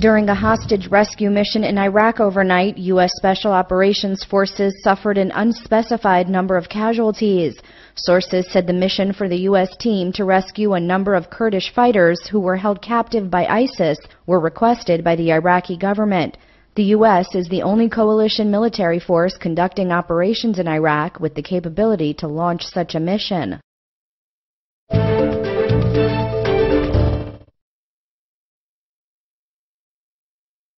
During a hostage rescue mission in Iraq overnight, U.S. Special Operations Forces suffered an unspecified number of casualties. Sources said the mission for the U.S. team to rescue a number of Kurdish fighters who were held captive by ISIS were requested by the Iraqi government. The U.S. is the only coalition military force conducting operations in Iraq with the capability to launch such a mission.